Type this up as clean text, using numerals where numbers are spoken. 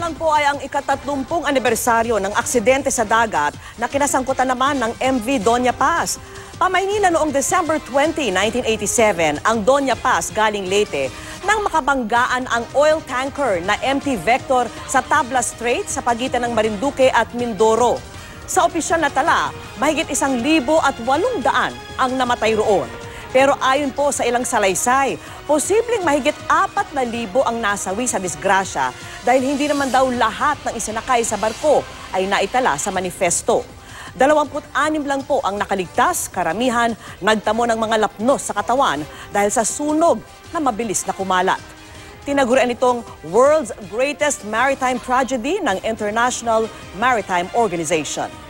lamang po ay ang ika-30 anibersaryo ng aksidente sa dagat na kinasangkutan naman ng MV Doña Paz. Pamaynila noong December 20, 1987 ang Doña Paz galing Leyte nang makabanggaan ang oil tanker na MT Vector sa Tablas Strait sa pagitan ng Marinduque at Mindoro. Sa opisyal na tala, mahigit 1,800 ang namatay roon. Pero ayon po sa ilang salaysay, posibleng mahigit 4,000 ang nasawi sa disgrasya dahil hindi naman daw lahat ng isinakay sa barko ay naitala sa manifesto. 26 lang po ang nakaligtas, karamihan nagtamo ng mga lapnos sa katawan dahil sa sunog na mabilis na kumalat. Tinagurian itong World's Greatest Maritime Tragedy ng International Maritime Organization.